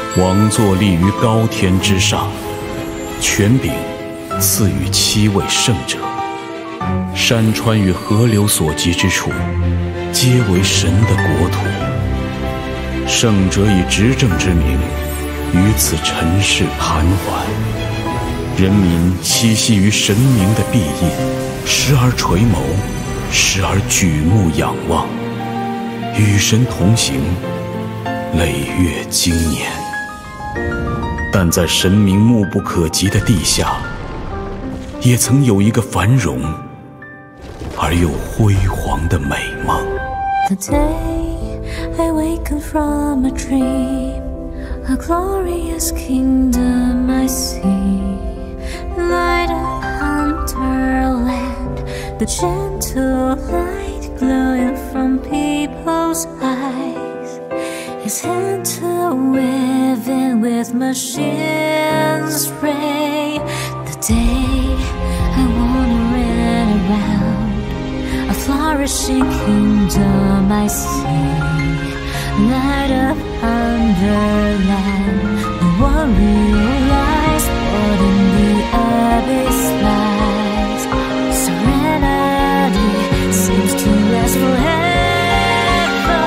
王座立于高天之上，权柄赐予7位圣者。山川与河流所及之处，皆为神的国土。圣者以执政之名，于此尘世盘桓。人民栖息于神明的庇荫，时而垂眸，时而举目仰望，与神同行，累月经年。但在神明目不可及的地下，也曾有一个繁荣而又辉煌的美梦。 The day I waken from a dream, a glorious kingdom I see. Light up Hunterland, the gentle light glowing from people's eyes is interwoven with machines' ray. The day I wander around a flourishing kingdom I see. Light up Underland, the one realize what in the abyss lies. Serenity seems to last forever.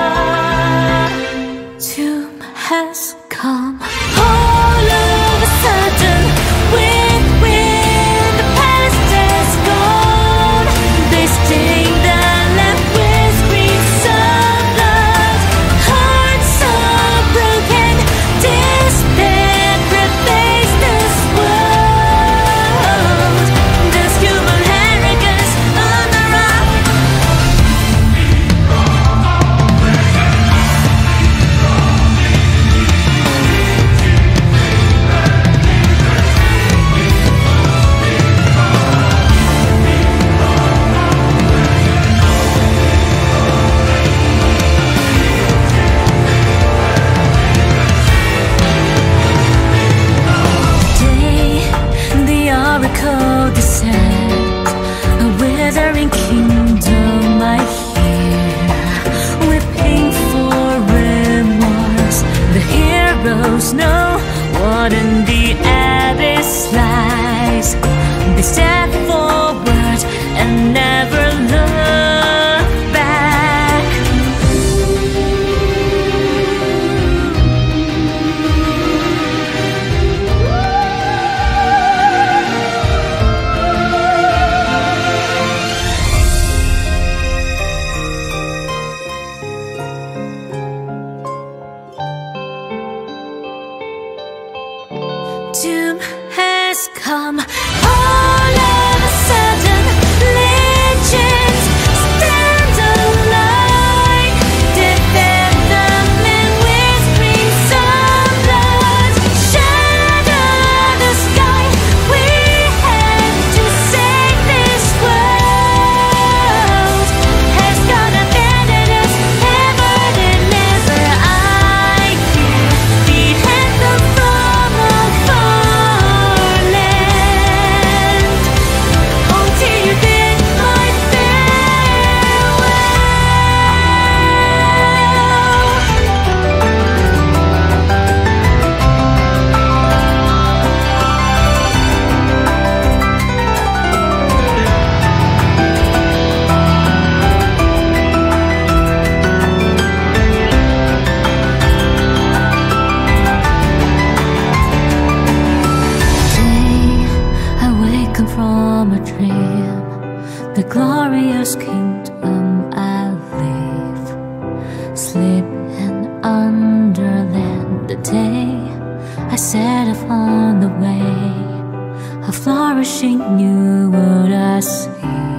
Doom has come. All of a sudden, when the past has gone, they sting the land with screams of blood. Hearts are broken, despair pervades this world. There's human arrogance on the run. Today, the oracle descends, a withering kingdom I hear. Weeping for remorse, the heroes know what in the abyss lies. They step forward and never look back. Doom has come. All of a sudden, legends stand alive. Defend the men with screams of blood. Shatter the sky. We have to save this world. Has God abandoned us ever and ever? I hear the anthem from afar land. Until you bid my farewell. Day I waken from a dream, the glorious kingdom I live. Sleep in Underland, the day I set off on the way, a flourishing new world I see.